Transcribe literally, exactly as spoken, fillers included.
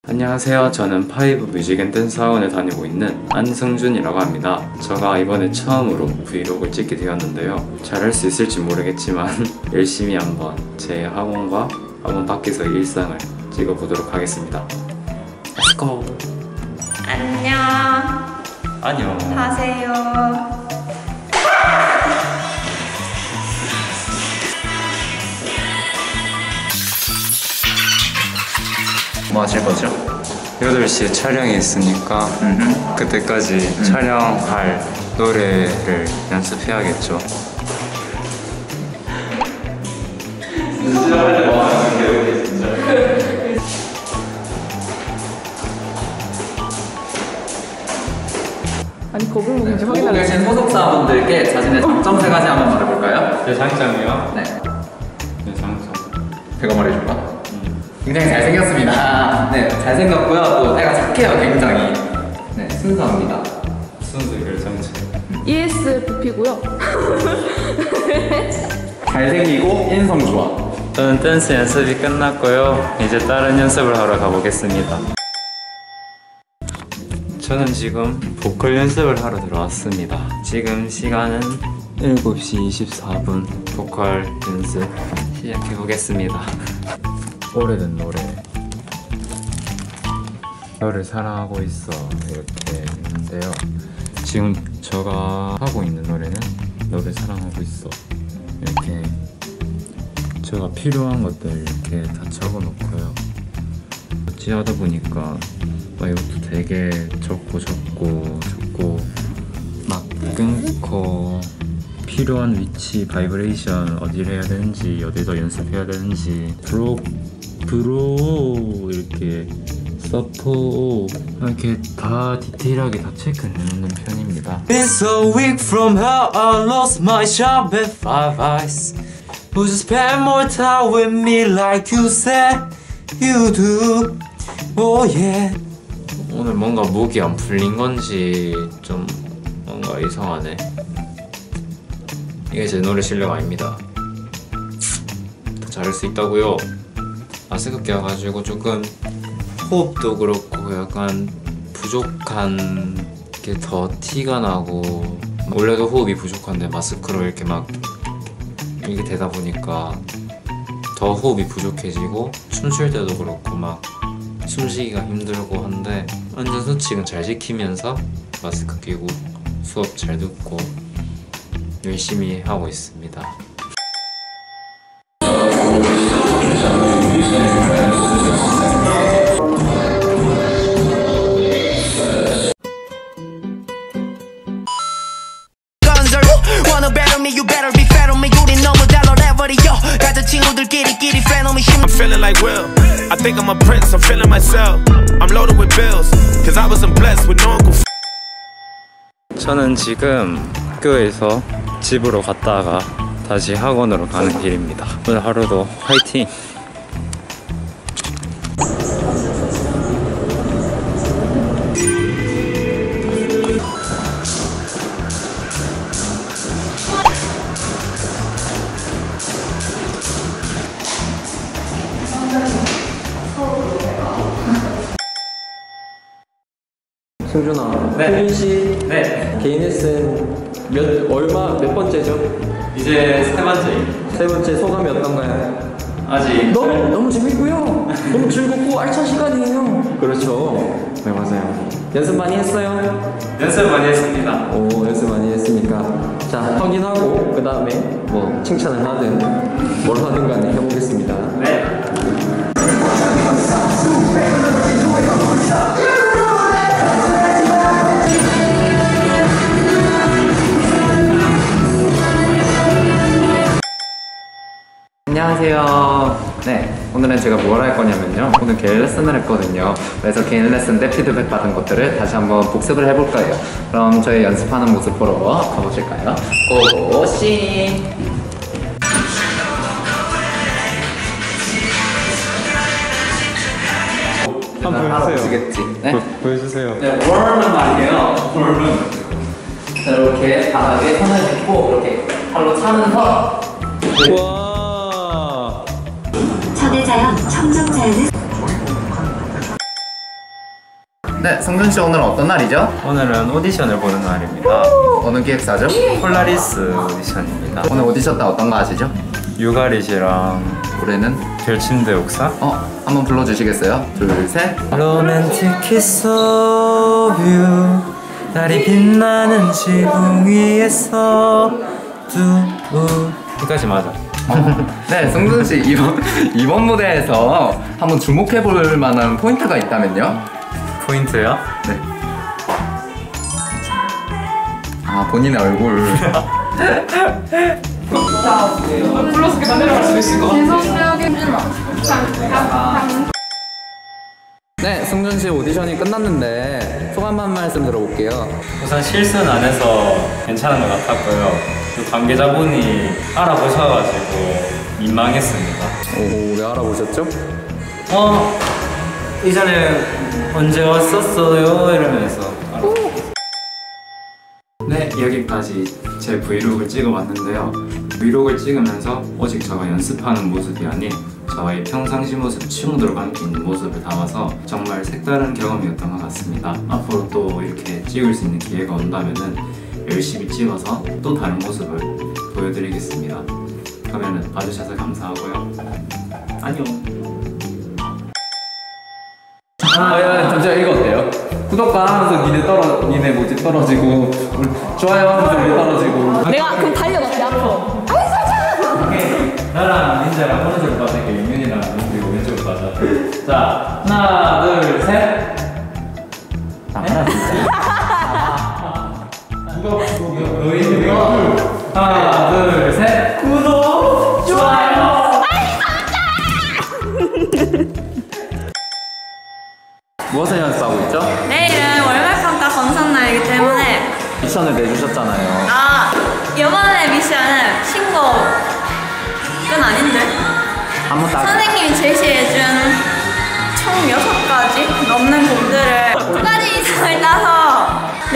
안녕하세요. 저는 파이브 뮤직 앤 댄스 학원에 다니고 있는 안승준이라고 합니다. 제가 이번에 처음으로 브이로그를 찍게 되었는데요. 잘할 수 있을지 모르겠지만 열심히 한번 제 학원과 학원 밖에서의 일상을 찍어보도록 하겠습니다. Let's go! 안녕. 안녕. 하세요. 뭐 하실 거죠? 여덟 시에 촬영이 있으니까 음흠. 그때까지 음. 촬영할 노래를 연습해야겠죠. 아니 거북목 이제 보고 확인하고 계신 소속사분들께 자신의 장점 세 가지 한번 말해볼까요? 제 장점이요? 네. 제 장점. 제가 말해줄까? 음. 굉장히 잘생겼습니다. 네, 잘생겼고요. 또 때가 착해요, 굉장히. 네, 순수합니다. 순수 결정체. 이에스에프피고요. 잘생기고 인성 좋아. 저는 댄스 연습이 끝났고요. 이제 다른 연습을 하러 가보겠습니다. 저는 지금 보컬 연습을 하러 들어왔습니다. 지금 시간은 일곱 시 이십사 분. 보컬 연습 시작해보겠습니다. 오래된 노래 너를 사랑하고 있어 이렇게 있는데요. 지금 제가 하고 있는 노래는 너를 사랑하고 있어. 이렇게 제가 필요한 것들 이렇게 다 적어놓고요. 어찌 하다 보니까 막 이것도 되게 적고 적고 적고 막 끊고 필요한 위치, 바이브레이션 어디를 해야 되는지 어디서 연습해야 되는지 브로 브로 이렇게 서포 이렇게 다 디테일하게 다 체크해놓는 편입니다. Been so weak from how I lost my job at Five Eyes. Would you spend more time with me like you said you do? Oh yeah. 오늘 뭔가 목이 안 풀린 건지 좀 뭔가 이상하네. 이게 제 노래 실력 아닙니다. 더 잘할 수 있다고요. 마스크 껴가지고 조금 호흡도 그렇고 약간 부족한 게 더 티가 나고, 원래도 호흡이 부족한데 마스크로 이렇게 막 이게 되다 보니까 더 호흡이 부족해지고 춤출 때도 그렇고 막 숨쉬기가 힘들고 한데 완전 수칙은 잘 지키면서 마스크 끼고 수업 잘 듣고 열심히 하고 있습니다. I'm feeling like Will. I think I'm a prince. I'm feeling myself. I'm loaded with bills, cause I wasn't blessed with no uncle. 저는 지금 학교에서 집으로 갔다가 다시 학원으로 가는 길입니다. 오늘 하루도 화이팅! 승준아, 네. 승준 씨, 네. 개인 레슨 몇 얼마 몇 번째죠? 이제 세 번째. 세 번째 소감이 어떤가요? 아직 너무 너무 재밌고요. 너무 즐겁고 알찬 시간이에요. 그렇죠. 네, 맞아요. 연습 많이 했어요? 연습 많이 했습니다. 오, 연습 많이 했습니까? 자, 확인하고 그 다음에 뭐 칭찬을 하든 뭘 하든 간에 해보겠습니다. 네. 안녕하세요. 네, 오늘은 제가 뭘 할 거냐면요, 오늘 개인 레슨을 했거든요. 그래서 개인 레슨 때 피드백 받은 것들을 다시 한번 복습을 해볼 거예요. 그럼 저희 연습하는 모습 보러 가보실까요? 고고씨! 한번 보여주세요. 보시겠지? 네? 보, 보여주세요. 네, 월은 말이에요. 월은. 자, 이렇게 바닥에 손을 짚고 이렇게 발로 차면서. 와. 천혜자연 청정자연은 네, 성준 씨 오늘 어떤 날이죠? 오늘은 오디션을 보는 날입니다. 어느 기획사죠? 폴라리스 오디션입니다. 오늘 오디션 때 어떤 거 아시죠? 유가릿이랑 올해는 별침대 옥사. 어, 한번 불러주시겠어요? 둘, 셋. 로맨틱 키스 오브 유 달이 빛나는 지붕 위에서 두 여기까지 맞아. 네, 성준 씨 이번 이번 무대에서 한번 주목해 볼 만한 포인트가 있다면요? 포인트요? 네. 아, 본인의 얼굴. 네, 승준 씨 오디션이 끝났는데 소감 한 말씀 들어볼게요. 우선 실수는 안 해서 괜찮은 것 같았고요. 또 관계자분이 알아보셔가지고 민망했습니다. 오, 왜 알아보셨죠? 어? 이전에 언제 왔었어요? 이러면서 네, 여기까지 제 브이로그를 찍어봤는데요. 브이로그를 찍으면서 오직 제가 연습하는 모습이 아닌 저의 평상시 모습, 친구들과 함께 있는 모습을 담아서 정말 색다른 경험이었던 것 같습니다. 앞으로 또 이렇게 찍을 수 있는 기회가 온다면은 열심히 찍어서 또 다른 모습을 보여드리겠습니다. 그러면은 봐주셔서 감사하고요. 안녕. 아, 야, 잠시만 이거 어때요? 구독과 하면서 니네 떨어, 니네 뭐지 떨어지고 좋아요 하면서 우리 떨어지고. 내가 그럼 달려갈게 앞으로. 오케이. 나랑 닌자랑 오른쪽으로 가자. 용윤이랑 그리고 왼쪽으로 가자. 자, 하나, 둘, 셋. 아, 하나, 구독, 구독, 너희 구독. 하나, 둘, 셋. 구독, 좋아요. 무엇을 연습하고 있죠? 내일은 월말평가 검사 날이기 때문에 미션을 내주셨잖아요. 아 이번에 미션은 신곡은 아닌데 한번 딱. 선생님이 제시해준 총 여섯 가지 넘는 곡들을 두 가지 이상을 따서